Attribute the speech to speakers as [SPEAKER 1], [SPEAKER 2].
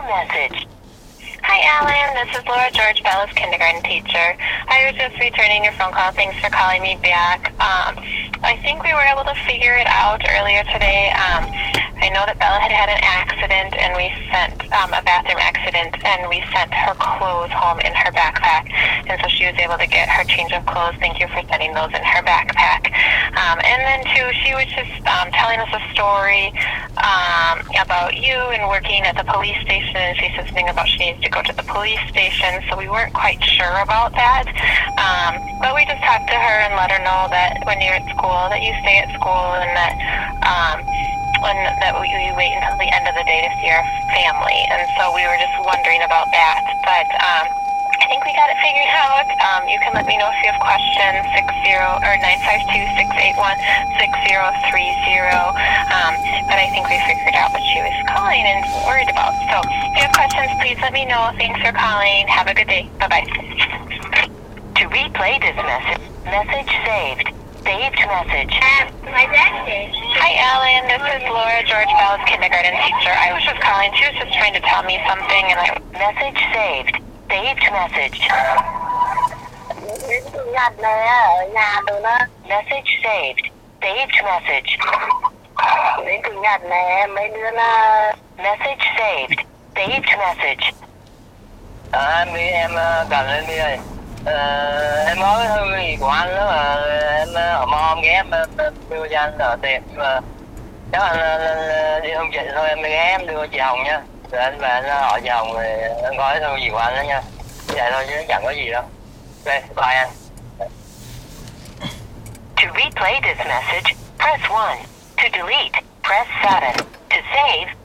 [SPEAKER 1] phone message.
[SPEAKER 2] Hi, Alan. This is Laura George, Bella's kindergarten teacher. I was just returning your phone call. Thanks for calling me back. I think we were able to figure it out earlier today. I know that Bella had an accident, and we sent a bathroom accident, and we sent her clothes home in her backpack. And so she was able to get her change of clothes. Thank you for sending those in her backpack. And then, too, she was just telling us a story about you and working at the police station, and she said something about she needs to go to the police station, so we weren't quite sure about that. But we just talked to her and let her know that when you're at school, that you stay at school, and that you wait until the end of the day to see our family. And so we were just wondering about that. But I think we got it figured out. You can let me know if you have questions, 952-681-6030. But I think we figured out what she was calling and worried about. So if you have questions, please let me know. Thanks for calling. Have a good day. Bye-bye.
[SPEAKER 1] To replay this message saved. Saved message.
[SPEAKER 2] My message. Hi, Alan. This is Laura George, Bella's kindergarten teacher. I was just calling. She was just trying to tell me something, and
[SPEAKER 1] Message saved. Saved message. Message saved. Saved message. Message saved. Saved message.
[SPEAKER 3] Em cần lên đi ơi. Em nói hư gì của anh đó mà em mong ghé em đưa cho anh tờ tiền, mà chắc anh đi không chị thôi, em ghé em đưa chị Hồng nha, rồi anh về anh hỏi chị Hồng rồi anh gói thư gì của anh đó nha, vậy thôi chứ chẳng có gì đâu. Ok, bye anh.
[SPEAKER 1] To replay this message, press 1. To delete, press 7. To save,